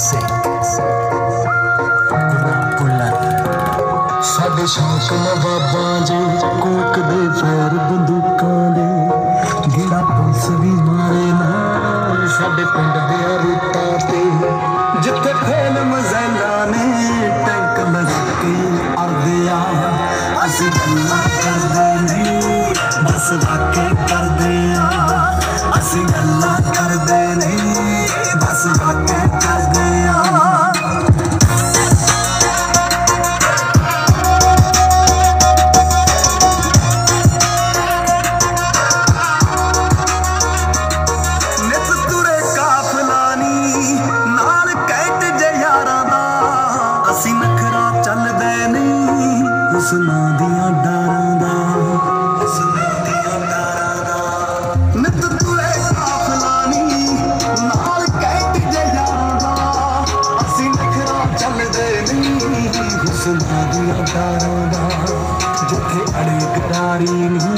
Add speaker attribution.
Speaker 1: साडे शौक नवाबां जे कोक दे फैर बंदूकां दे गेड़ा पुलिस भी मारे ना साडे पिंड दे रूटां ते जिथे फिल्म ज़ैला ने टैंक लगे अड़दे आ असीं गल्लां करदे नहीं बस वाके करदे आ असीं गल्लां करदे नहीं बस वाके करदे आ। हुस्नां दियां डारां दा नित तुरे काफला नी नाल कैंट जे यारां दा असीं नखरा चलदे नी हुस्नां दियां डारां दा जिथे अड़े गटारी नी